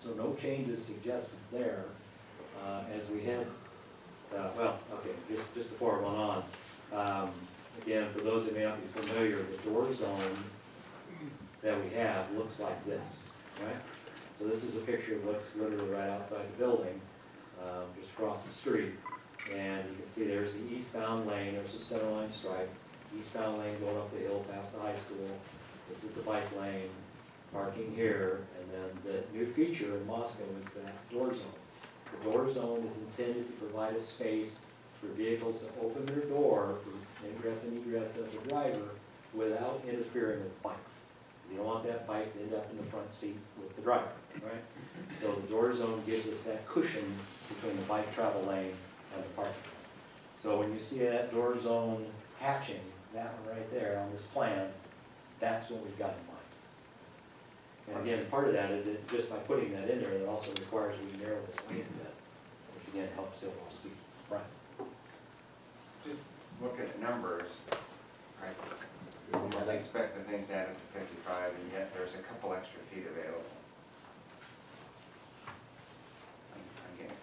So no changes suggested there. As we head, well, okay, just before I went on, again, for those that may not be familiar, the door zone that we have looks like this, right? So this is a picture of what's literally right outside the building, just across the street. And you can see there's the eastbound lane, there's the center line stripe, eastbound lane going up the hill past the high school. This is the bike lane, parking here, and then the new feature in Moscow is that door zone. The door zone is intended to provide a space for vehicles to open their door for ingress and egress of the driver without interfering with bikes. You don't want that bike to end up in the front seat with the driver, right? So the door zone gives us that cushion between the bike travel lane and the parking lane. So when you see that door zone hatching, that one right there on this plan, that's what we've got in mind. And again, part of that is that just by putting that in there, it also requires we narrow this lane a bit, which again helps the overall speed. Right. Just look at the numbers, right? You almost expect the things to add up to 55, and yet there's a couple extra feet available. I'm getting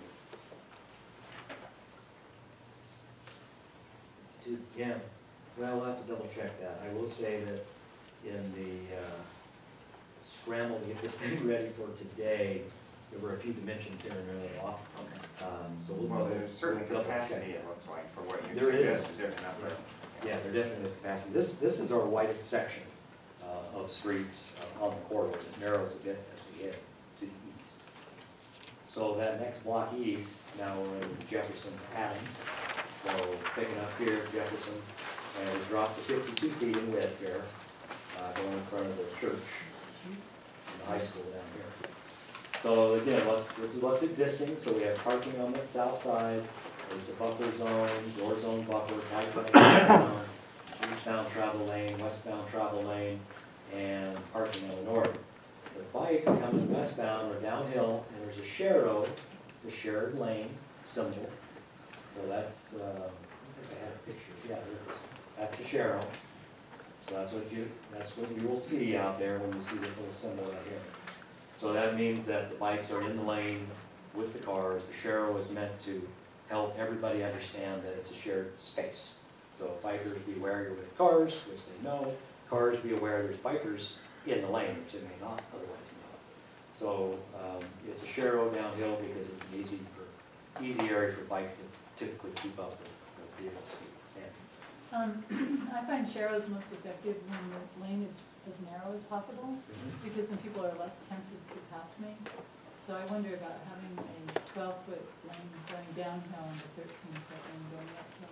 50 feet. Yeah, well, we'll have to double check that. I will say that in the scramble to get this thing ready for today, there were a few dimensions here and there off. So Well, there's certainly double check capacity, it that. looks like, for what you There is. suggested, there's enough room. Yeah, there definitely is capacity. This is our widest section of streets on the corridor. It narrows a bit as we head to the east. So that next block east, now we're in Jefferson Adams. So picking up here Jefferson, and we dropped to 52 feet in width here, going in front of the church and the high school down here. So again, this is what's existing. So we have parking on that south side. There's a buffer zone, door zone buffer, zone, eastbound travel lane, westbound travel lane, and parking on the north. The bikes coming westbound are downhill, and there's a sharrow, it's a shared lane symbol. So that's, I think I had a picture, yeah, there it is. That's the sharrow. So that's what you will see out there when you see this little symbol right here. So that means that the bikes are in the lane with the cars. The sharrow is meant to help everybody understand that it's a shared space. So bikers beware you're with cars, which they know. Cars be aware there's bikers in the lane, which they may not otherwise know. So it's a sharrow downhill because it's an easy area for bikes to typically keep up with vehicle speed. Nancy? I find sharrows most effective when the lane is as narrow as possible, because then people are less tempted to pass me. So I wonder about having a 12-foot lane going downhill and a 13-foot lane going uphill.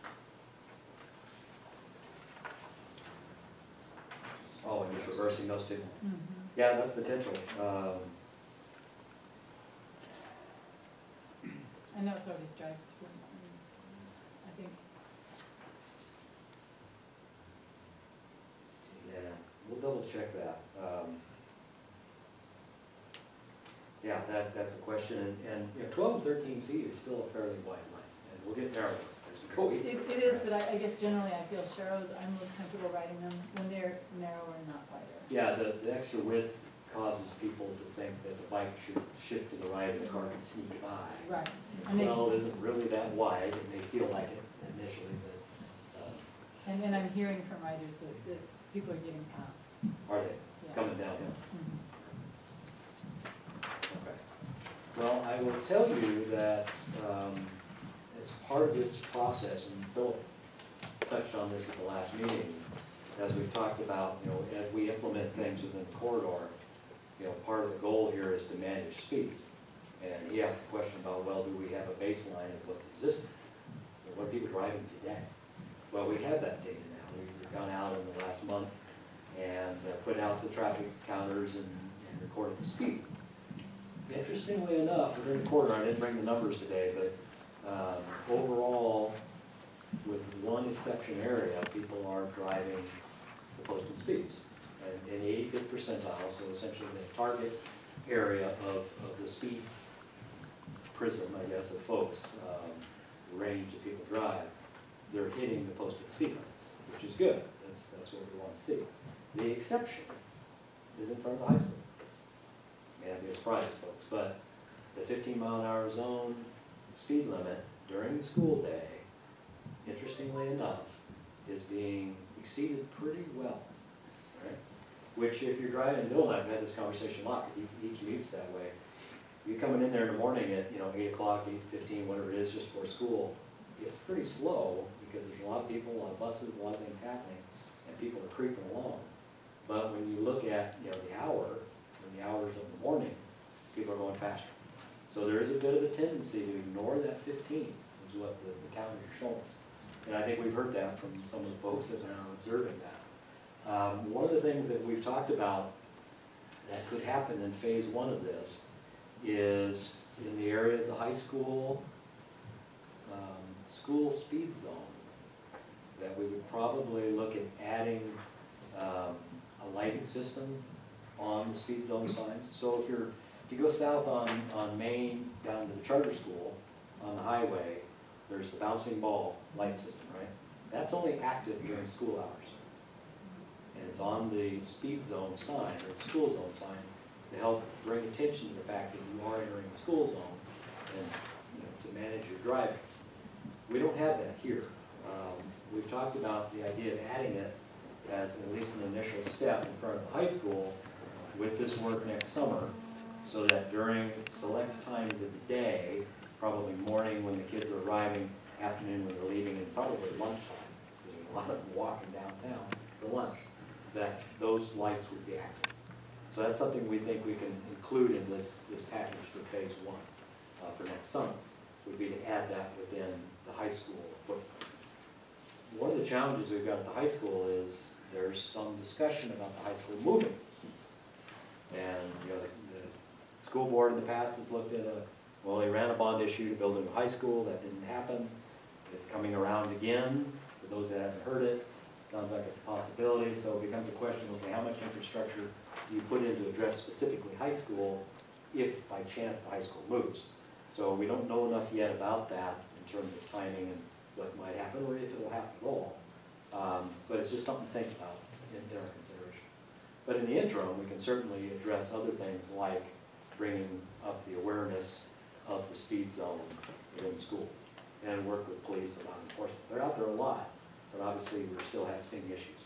Oh, and just reversing those two? Mm-hmm. Yeah, that's potential. I know it's already striped, but I think. Yeah, we'll double check that. Yeah, that's a question, and you know, 12 and 13 feet is still a fairly wide line, and we'll get narrower as we go east. It is, but I guess generally I feel sharrows, I'm most comfortable riding them when they're narrower and not wider. Yeah, the extra width causes people to think that the bike should shift to the right and the car can sneak by. Right. And Well, it isn't really that wide, it may feel like it initially, but and I'm hearing from riders that people are getting past. are they Yeah. coming downhill? Mhm. Okay. Well, I will tell you that as part of this process, and Philip touched on this at the last meeting, as we've talked about, you know, as we implement things within the corridor, you know, part of the goal here is to manage speed. And he asked the question about, well, do we have a baseline of what's existing? You know, what are people driving today? Well, we have that data now. We've gone out in the last month and put out the traffic counters and recorded the speed. Interestingly enough, within the corridor, I didn't bring the numbers today, but overall, with one exception area, people are driving the posted speeds. And in the 85th percentile, so essentially the target area of the speed prism, I guess, of folks, the range that people drive, they're hitting the posted speed limits, which is good. That's what we want to see. The exception is in front of the high school. And be a surprise to folks, but the 15-mile-an-hour zone speed limit during the school day, interestingly enough, is being exceeded pretty well, right? Which if you're driving in Bill and I've had this conversation a lot, because he commutes that way. You're coming in there in the morning at, 8 o'clock, 8:15, whatever it is, just before school, it's pretty slow, because there's a lot of people, a lot of buses, a lot of things happening, and people are creeping along. But when you look at, the hour, and the hours of the morning, people are going faster. So there is a bit of a tendency to ignore that 15, is what the calendar shows. And I think we've heard that from some of the folks that are observing that. One of the things that we've talked about that could happen in phase 1 of this is in the area of the high school, school speed zone, that we would probably look at adding a lighting system on the speed zone signs. So if you go south on Main down to the charter school on the highway, there's the bouncing ball light system, right? That's only active during school hours. And it's on the speed zone sign, or the school zone sign, to help bring attention to the fact that you are entering the school zone and to manage your driving. We don't have that here. We've talked about the idea of adding it as at least an initial step in front of the high school with this work next summer, so that during select times of the day, probably morning when the kids are arriving, afternoon when they're leaving, and probably lunchtime, because there's a lot of them walking downtown for lunch, that those lights would be active. So that's something we think we can include in this package for phase 1 for next summer, would be to add that within the high school footprint. One of the challenges we've got at the high school is there's some discussion about the high school moving. And the school board in the past has looked at they ran a bond issue to build a new high school. That didn't happen. It's coming around again. For those that haven't heard it, sounds like it's a possibility. So it becomes a question, okay, how much infrastructure do you put in to address specifically high school if by chance the high school moves? So we don't know enough yet about that in terms of timing and what might happen, or if it will happen at all. But it's just something to think about in our consideration. But in the interim, we can certainly address other things like bringing up the awareness of the speed zone within school and work with police about enforcement. They're out there a lot, but obviously we're still seeing issues.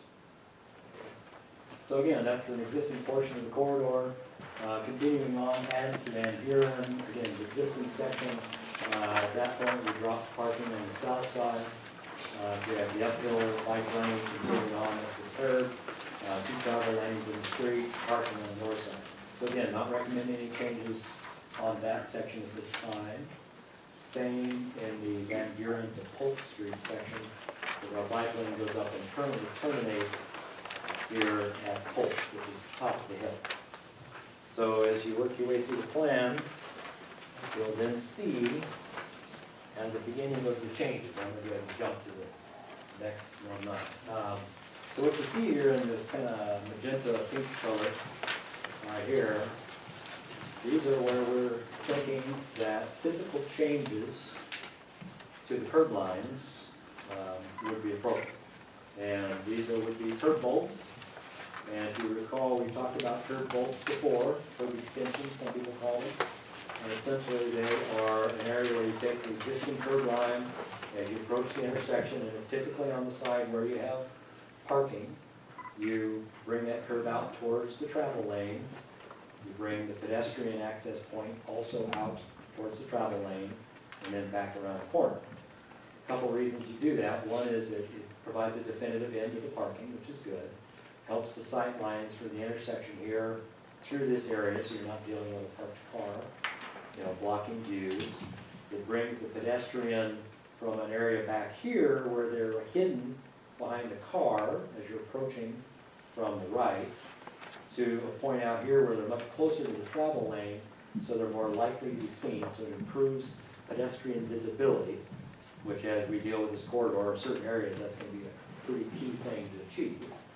So again, that's an existing portion of the corridor. Continuing on, Adams to Van Buren, again, the existing section. At that point, we dropped parking on the south side. So you have the uphill bike lane continuing on as the third, 2 travel lanes in the street, parking on the north side. So again, not recommending any changes on that section at this time. Same in the Van Buren to Polk Street section, where our bike lane goes up and permanently terminates here at Polk, which is the top of the hill. So as you work your way through the plan, you'll then see at the beginning of the changes. I'm going to go ahead and jump to the next one. So what you see here in this kind of magenta pink color right here, these are where we're thinking that physical changes to the curb lines would be appropriate. And these would be curb bolts. And if you recall, we talked about curb bolts before, curb extensions, some people call them. And essentially they are an area where you take the existing curb line and you approach the intersection, and it's typically on the side where you have parking. You bring that curb out towards the travel lanes. You bring the pedestrian access point also out towards the travel lane, and then back around the corner. A couple reasons you do that. One is that it provides a definitive end to the parking, which is good. Helps the sight lines for the intersection here through this area, so you're not dealing with a parked car, blocking views. It brings the pedestrian from an area back here where they're hidden behind a car as you're approaching from the right, to a point out here where they're much closer to the travel lane, so they're more likely to be seen. So it improves pedestrian visibility, which as we deal with this corridor in certain areas, that's going to be a pretty key thing to achieve.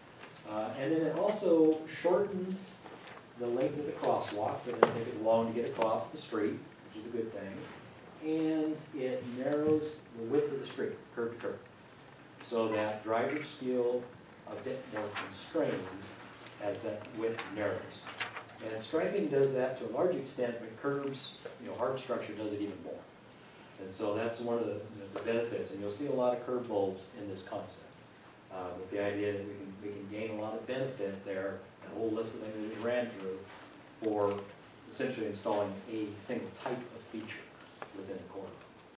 And then it also shortens the length of the crosswalk, so it doesn't take it long to get across the street, which is a good thing. And it narrows the width of the street, curb to curb, so that drivers feel a bit more constrained as that width narrows. And striping does that to a large extent, but curbs, hard structure does it even more. And so that's one of the benefits, and you'll see a lot of curb bulbs in this concept. With the idea that we can gain a lot of benefit there, that whole list of things that we ran through, for essentially installing a single type of feature within the corridor.